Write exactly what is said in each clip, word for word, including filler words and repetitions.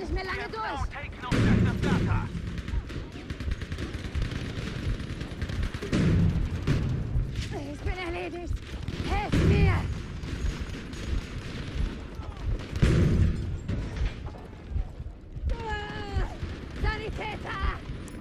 nicht mehr lange durch. Ich bin erledigt. Helft mir! Ah, Sanitäter!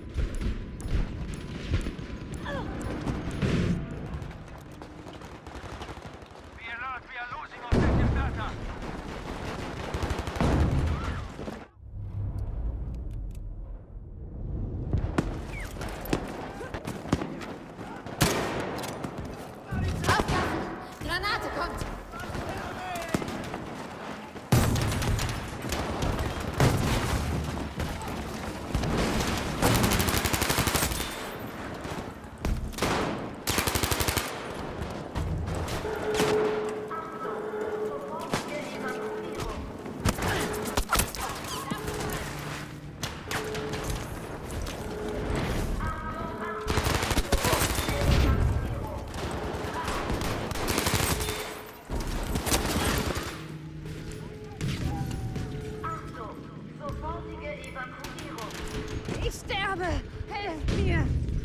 Ich sterbe! Helft mir!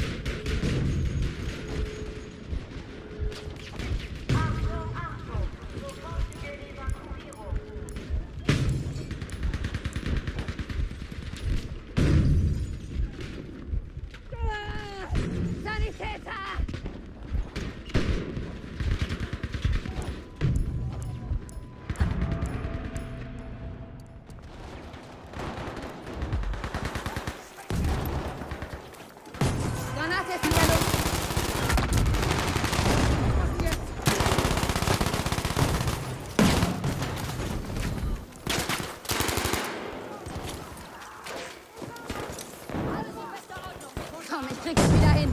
Achtung, Achtung! Sofortige Evakuierung! Ah, Sanitäter! Granate ist in der Luft! Was machen wir jetzt? Komm, ich krieg es wieder hin!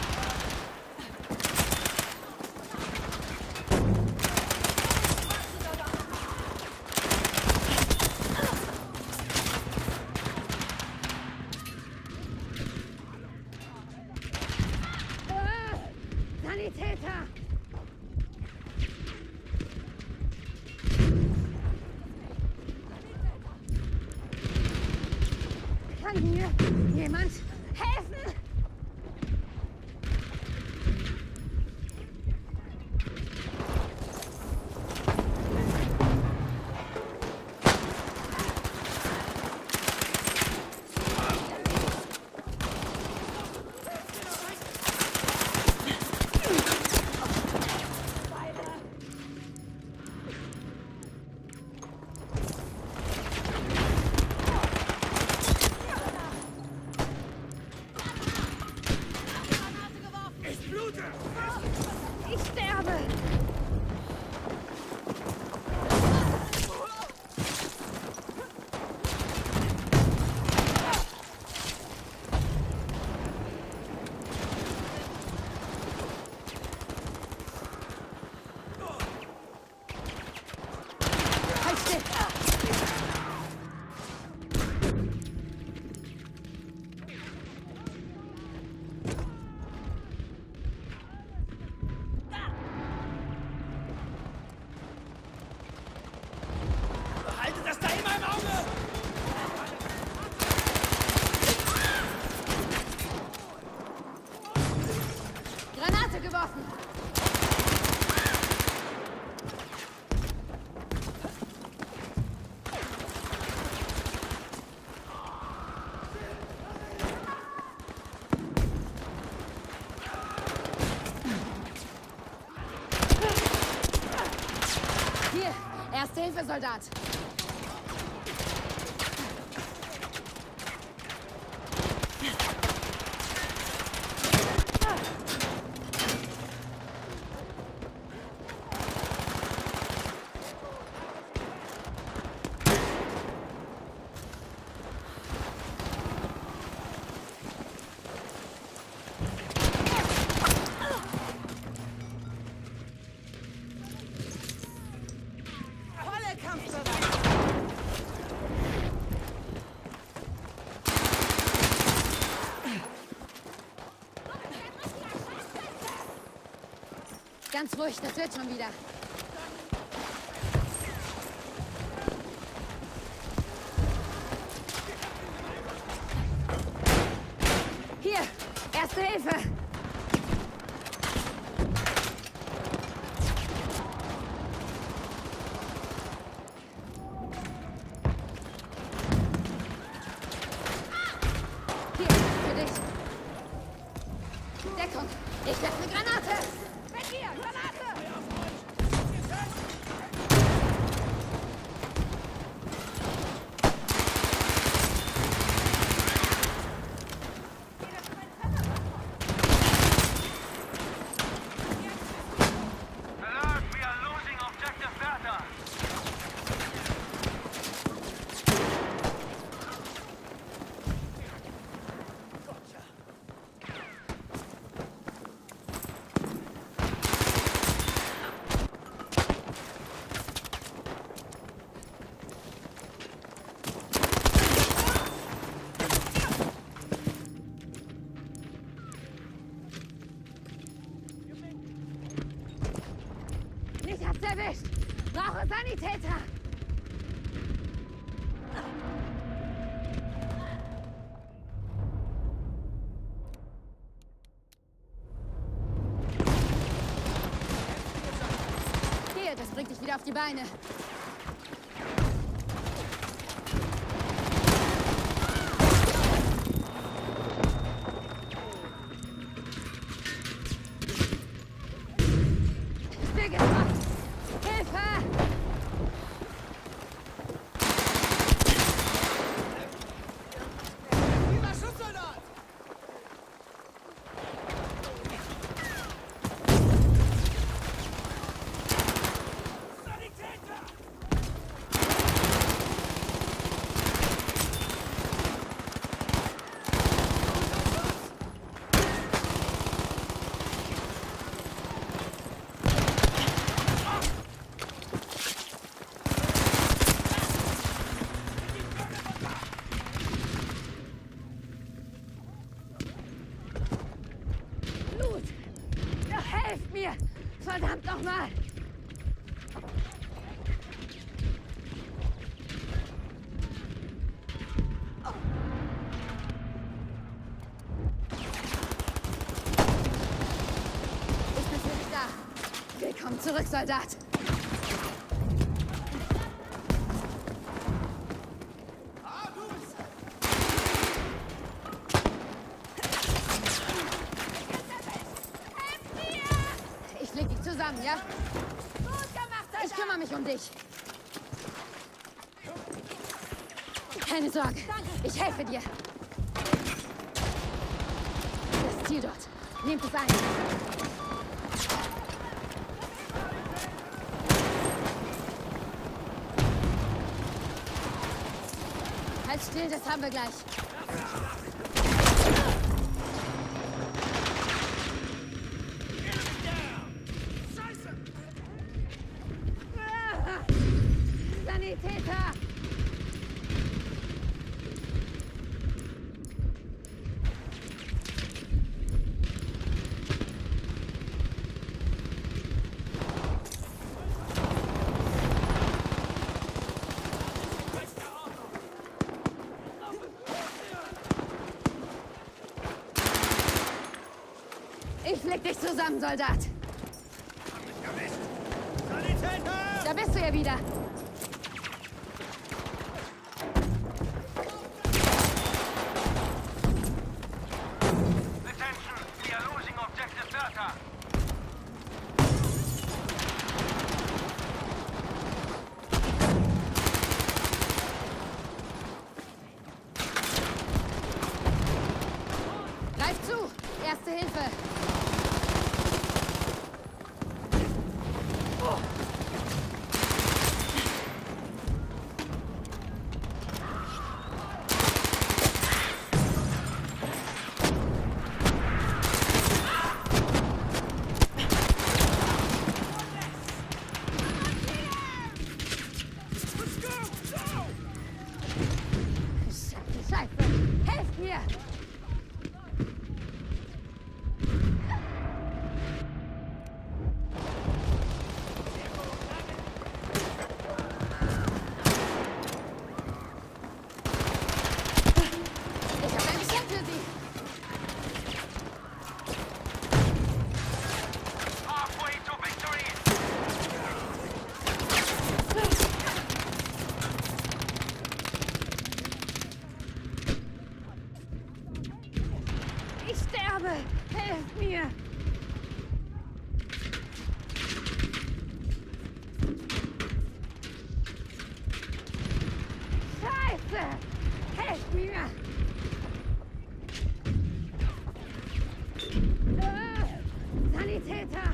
Sanitäter! Kann mir jemand helfen? Ich sterbe! Halt still! Behalte das da immer im Auge! Granate geworfen! Hier, Erste-Hilfe-Soldat! Volle Kampfbereit! Ganz ruhig, das wird schon wieder. Erste Hilfe! Hier, für dich. Deckung! Ich werfe eine Granate! Weg hier! Granate! Alert, we are losing objective Bertha. Mich hat's erwischt! Brauche Sanitäter! Hier, das bringt dich wieder auf die Beine. Ich bin gefasst! Hilfe! Lieber Schutzsoldat! Sanitäter! Blut! Ja, helft mir! Verdammt nochmal! Ich bin für dich da. Willkommen zurück, Soldat. Ich leg dich zusammen, ja? Gut gemacht, ich kümmere mich um dich. Keine Sorge, ich helfe dir. Das Ziel dort. Nehmt es ein. Halt still, das haben wir gleich. Ah! Sanitäter! Ich leg dich zusammen, Soldat. Sanitäter! Da bist du ja wieder. Attention, we are losing objective Bertha. Greif zu! Erste Hilfe! Scheiße! Helft mir! Ich habe ein Geschenk für Sie! sterbe! Helft mir! Scheiße! Helft mir! Äh, Sanitäter!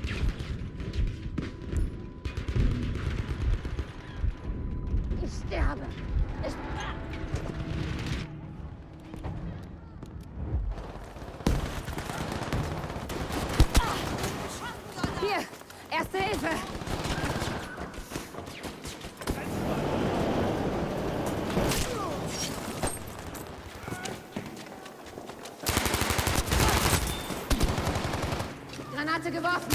Ich sterbe! Ich... Hier! Erste Hilfe! Granate geworfen!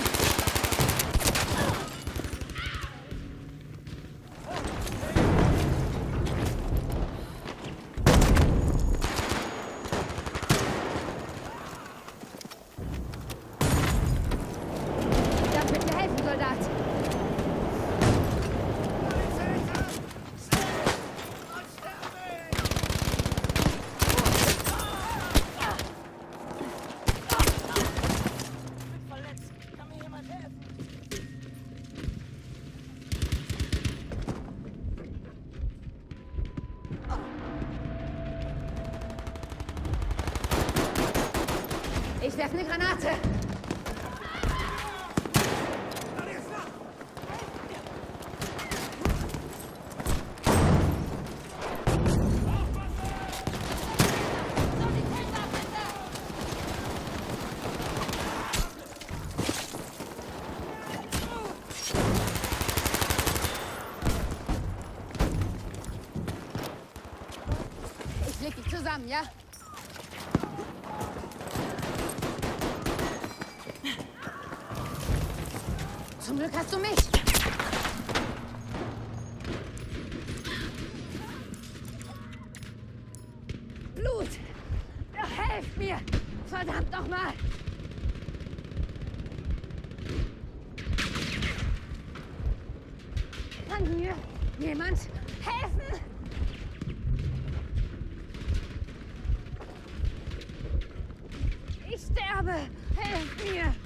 Darf ich dir helfen, Soldat? Ich werfe eine Granate! Ich leg dich zusammen, ja? Zum Glück hast du mich. Blut! Helft mir! Verdammt nochmal! Kann mir jemand helfen? Ich sterbe! Helft mir!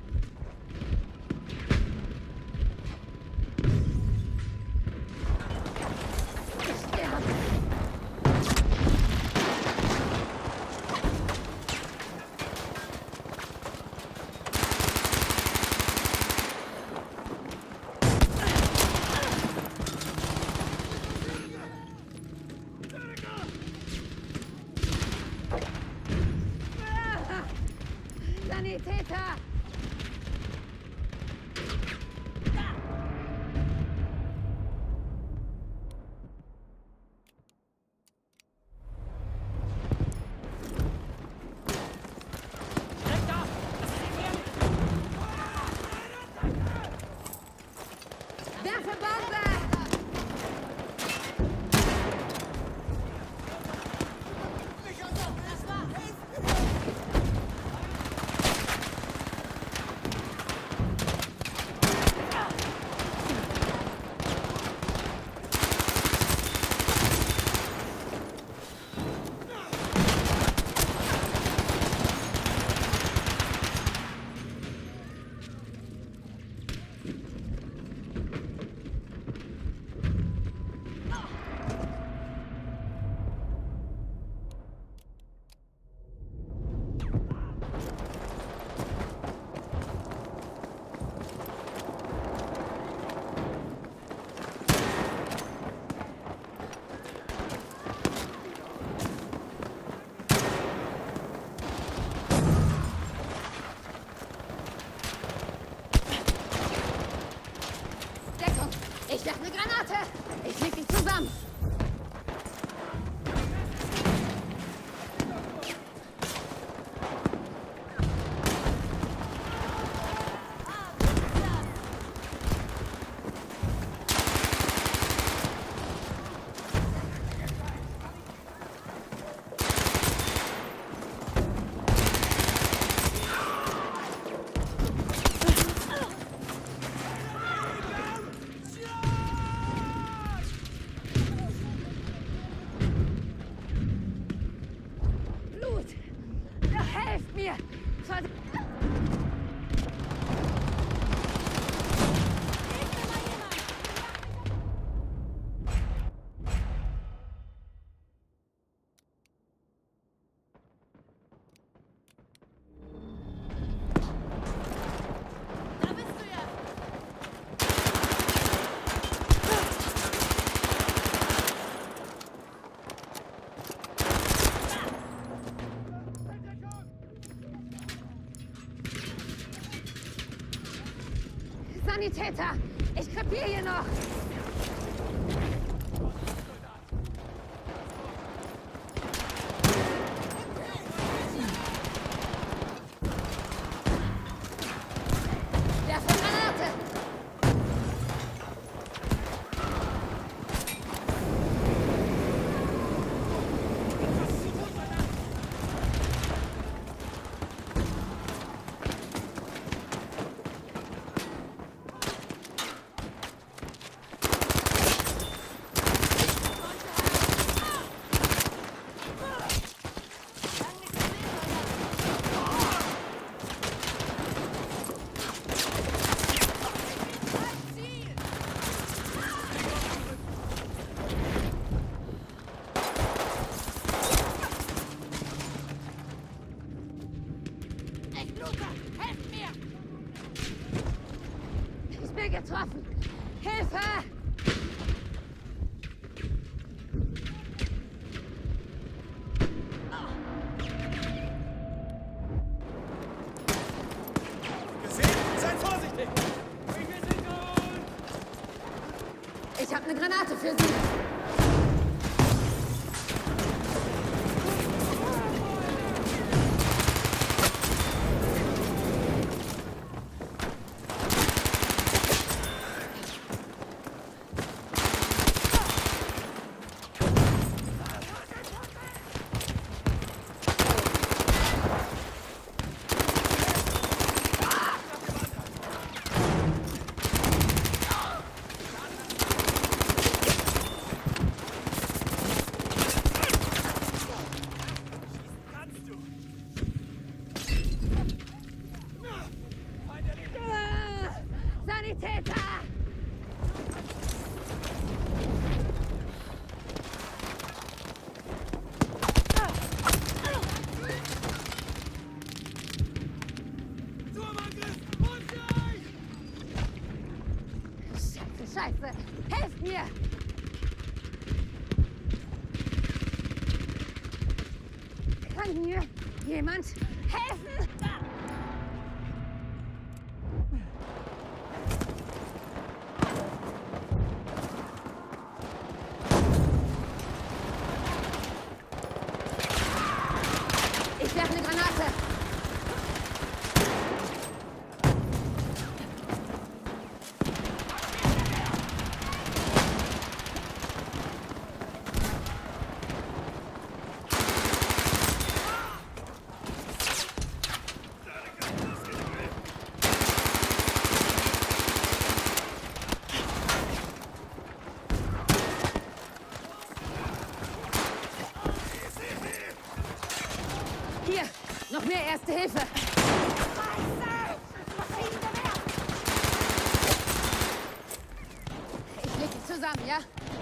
Sanitäter! Werfe Bombe! Ich werfe eine Granate! Ich leg dich zusammen! Helft mir! Verd Sanitäter! Ich krepiere hier noch! Werfe Granate! Helft mir! Ich bin getroffen! Hilfe! Gesehen? Seid vorsichtig! Ich habe eine Granate für Sie! Sanitäter! Scheiße, Scheiße! Helft mir! Kann mir jemand helfen? Ich werfe eine Granate. Hier, noch mehr Erste Hilfe. Ich leg dich zusammen, ja?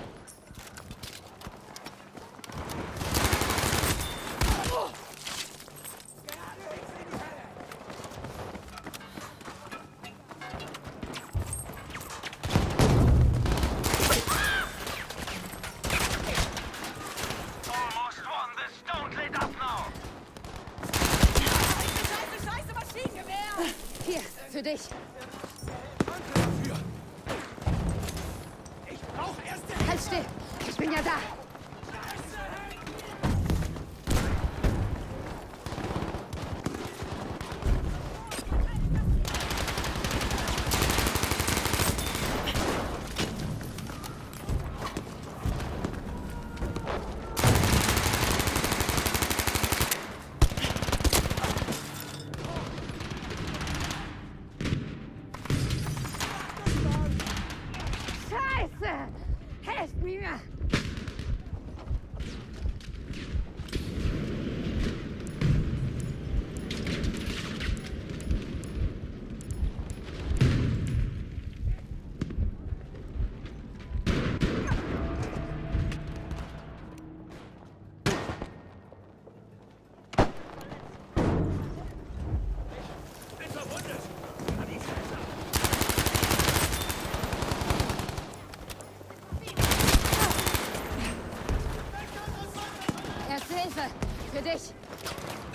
Almost won this. Don't let up now. Scheiße, scheiße, Maschinengewehr! Hier, für dich. Danke dafür! Ich brauche erste Hilfe! Halt still. Ich bin ja da. Scheiße! Helft mir! Hilfe! Für dich!